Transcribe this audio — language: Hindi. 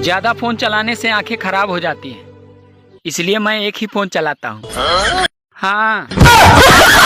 ज्यादा फोन चलाने से आंखें खराब हो जाती हैं, इसलिए मैं एक ही फोन चलाता हूँ। हाँ।